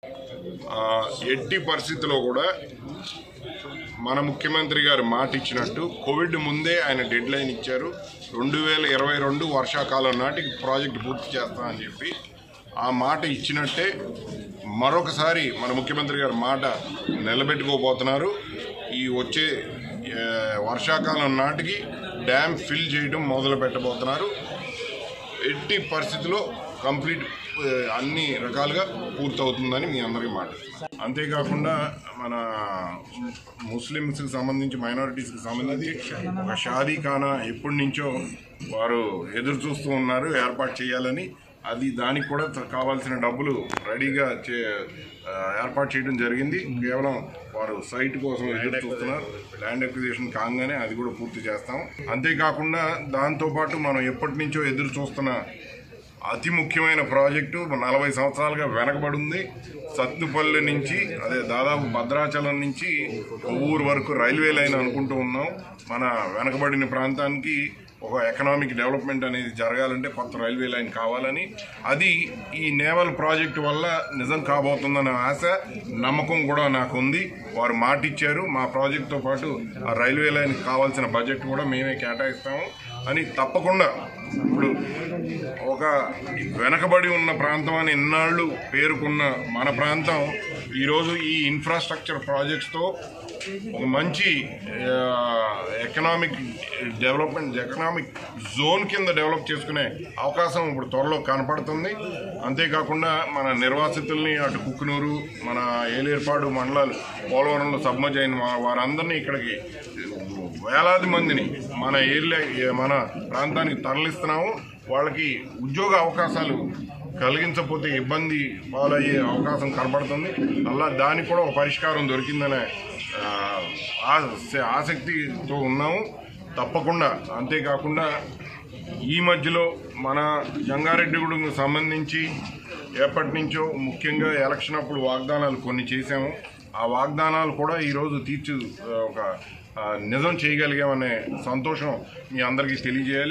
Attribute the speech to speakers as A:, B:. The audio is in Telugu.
A: ఎట్టి పరిస్థితిలో కూడా మన ముఖ్యమంత్రి గారు మాట ఇచ్చినట్టు కోవిడ్ ముందే ఆయన డెడ్ లైన్ ఇచ్చారు. 2022 వర్షాకాలం నాటికి ప్రాజెక్ట్ పూర్తి చేస్తామని చెప్పి ఆ మాట ఇచ్చినట్టే మరొకసారి మన ముఖ్యమంత్రి గారు మాట నిలబెట్టుకోబోతున్నారు. ఈ వచ్చే వర్షాకాలం నాటికి డ్యామ్ ఫిల్ చేయడం మొదలు పెట్టబోతున్నారు. ఎట్టి పరిస్థితిలో కంప్లీట్ అన్ని రకాలుగా పూర్తవుతుందని మీ అందరికీ మాట. అంతేకాకుండా మన ముస్లిమ్స్కి సంబంధించి మైనారిటీస్కి సంబంధించి ఒక షాదీఖానా ఎప్పటి నుంచో వారు ఎదురు చూస్తూ ఉన్నారు ఏర్పాటు చేయాలని. దానికి కూడా కావాల్సిన డబ్బులు రెడీగా ఏర్పాటు చేయడం జరిగింది. కేవలం వారు సైట్ కోసం ఎదురు చూస్తున్నారు. ల్యాండ్ అక్విజిషన్ కాగానే అది కూడా పూర్తి చేస్తాం. అంతేకాకుండా దాంతోపాటు మనం ఎప్పటి నుంచో ఎదురు చూస్తున్న అతి ముఖ్యమైన ప్రాజెక్టు 40 సంవత్సరాలుగా వెనకబడి ఉంది. సత్తుపల్లి నుంచి దాదాపు భద్రాచలం నుంచి ఊరు వరకు రైల్వే లైన్ అనుకుంటూ ఉన్నాం. మన వెనకబడిన ప్రాంతానికి ఒక ఎకనామిక్ డెవలప్మెంట్ అనేది జరగాలంటే కొత్త రైల్వే లైన్ కావాలని, అది ఈ నేవల్ ప్రాజెక్టు వల్ల నిజం కాబోతుందన్న ఆశ, నమ్మకం కూడా నాకు ఉంది. వారు మాట ఇచ్చారు, మా ప్రాజెక్టుతో పాటు ఆ రైల్వే లైన్కి కావాల్సిన బడ్జెట్ కూడా మేమే కేటాయిస్తాము అని. తప్పకుండా ఇప్పుడు ఒక వెనకబడి ఉన్న ప్రాంతం అని ఇన్నాళ్ళు పేరుకున్న మన ప్రాంతం ఈరోజు ఈ ఇన్ఫ్రాస్ట్రక్చర్ ప్రాజెక్ట్స్తో ఒక మంచి ఎకనామిక్ డెవలప్మెంట్, ఎకనామిక్ జోన్ కింద డెవలప్ చేసుకునే అవకాశం ఇప్పుడు త్వరలో కనపడుతుంది. అంతేకాకుండా మన నిర్వాసితుల్ని అటు కుక్కునూరు, మన ఏలేర్పాడు మండలాలు, పోలవరంలో సబ్మర్జ్ అయిన వారందరినీ ఇక్కడికి వేలాది మందిని మన ప్రాంతానికి తరలిస్తున్నాము. వాళ్ళకి ఉద్యోగ అవకాశాలు కలిగించకపోతే ఇబ్బంది పాలయ్యే అవకాశం కనబడుతుంది. దానికి కూడా ఒక పరిష్కారం దొరికిందనే ఆసక్తితో ఉన్నాము తప్పకుండా. అంతేకాకుండా ఈ మధ్యలో మన జంగారెడ్డిగూడెంకు సంబంధించి ఎప్పటి నుంచో ముఖ్యంగా ఎలక్షన్ అప్పుడు వాగ్దానాలు కొన్ని చేశాము. ఆ వాగ్దానాలు కూడా ఈరోజు నిజం చేయగలిగామనే సంతోషం మీ అందరికీ తెలియజేయాలి.